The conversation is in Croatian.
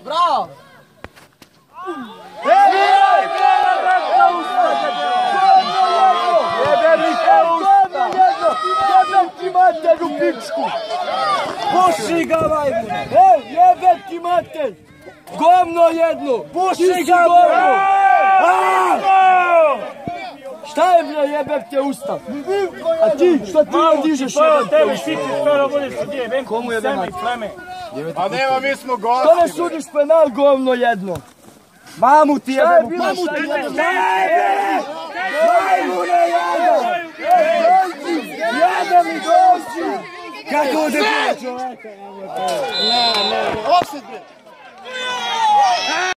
Bravo! Jebem ti mater u pičku! Puši ga majmune! Jebem ti mater! Govno jedno! Puši ga govno! Šta je bre jebem te ustav? A ti, šta ti ne dižeš jebem te ustav? Komu jebem mater? A nema, mi smo gosti. Što ne sudiš penal govno jedno? Mamu ti jebem u pičku! Mamu ti jebem! Majmune jedan! Jebe mi doći! Kako ovdje bilo čovjeka? Offset bre!